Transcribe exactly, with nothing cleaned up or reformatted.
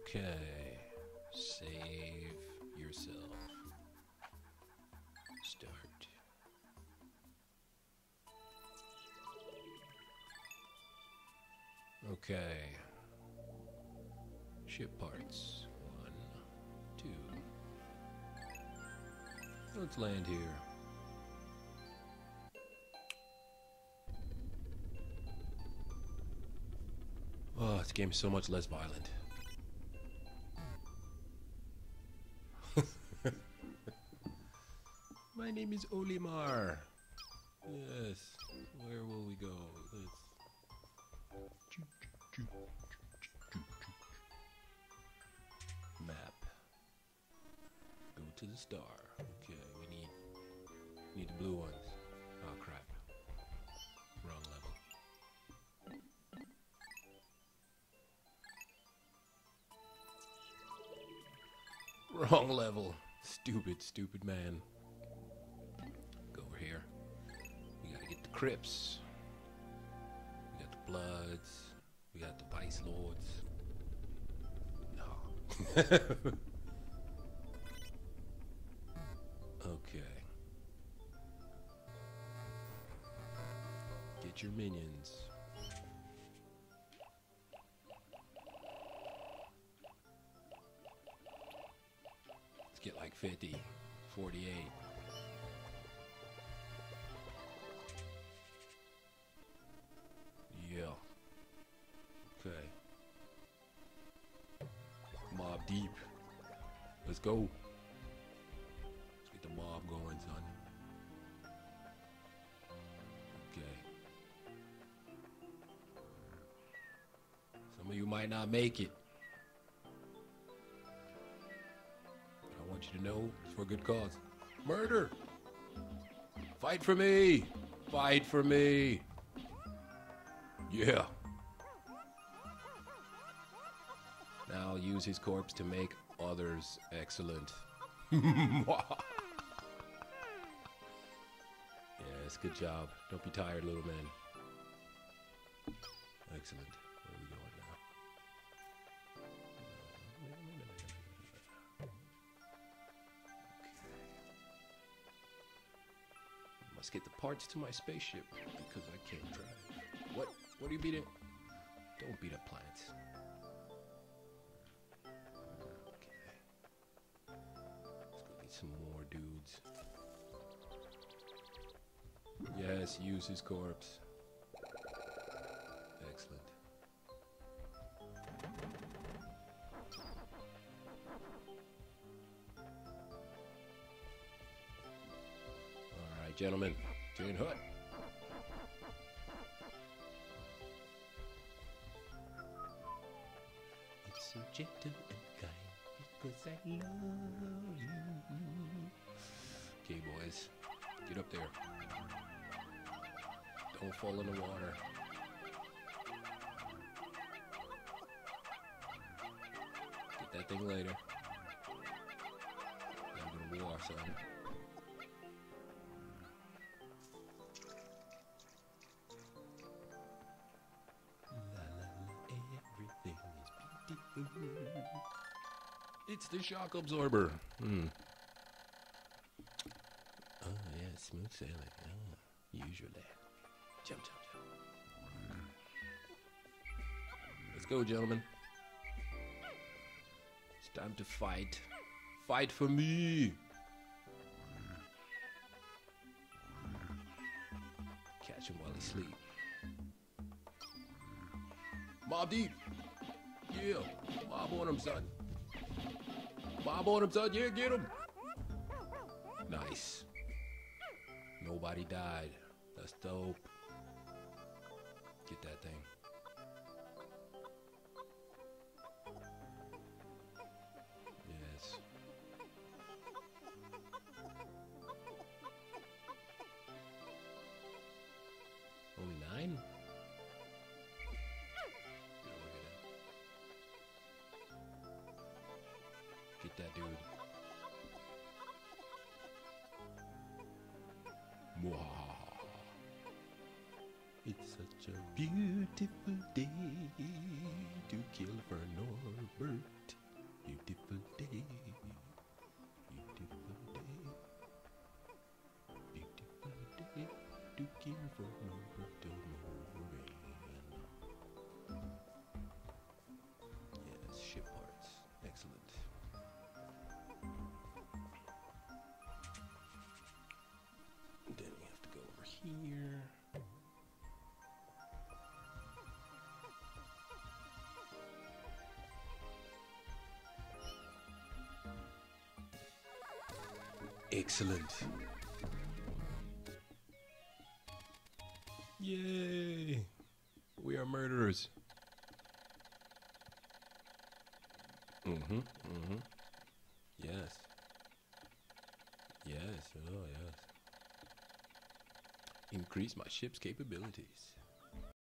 Okay. Save yourself. Start. Okay. Ship parts. One, two. Let's land here. Oh, this game's so much less violent. My name is Olimar. Yes. Where will we go? Let's... Map. Go to the star. Okay, we need we need the blue ones. Oh crap. Wrong level. Wrong level. Stupid, stupid man. Go over here. We gotta get the Crips. We got the Bloods. We got the Vice Lords. No. Okay. Get your minions. Let's get like fifty, forty-eight. Yeah. Okay. Mob deep. Let's go. Let's get the mob going, son. Okay. Some of you might not make it. I want you to know it's for a good cause. Murder! Fight for me! Fight for me! Yeah. Now use his corpse to make others excellent. Yes, good job. Don't be tired, little man. Excellent. Where are we going now? Must get the parts to my spaceship because I can't drive. What? What are you beating? Don't beat up plants. Okay. Let's go get some more dudes. Yes, use his corpse. Excellent. Alright, gentlemen. Jane Hut. It's so gentle and kind because I love you. Okay, boys. Get up there. Don't fall in the water. Get that thing later. I'm gonna war, son. La la la, everything is beautiful. It's the shock absorber. Hmm. Oh yeah, smooth sailing. Oh, usually. Jump, jump, jump. Let's go, gentlemen. It's time to fight. Fight for me. Catch him while he sleep. Mob deep. Yeah. Mob on him, son. Mob on him, son. Yeah, get him. Nice. Nobody died. That's dope. Get that thing. Yes. Only nine? Get that dude. Mwah. It's such a beautiful day to kill for Norbert. Beautiful day. Beautiful day. Beautiful day. Looking for Norbert and Morvan. Yes, ship parts. Excellent. Then we have to go over here. Excellent. Yay! We are murderers. Mm-hmm, mm-hmm. Yes. Yes, oh yes. Increase my ship's capabilities.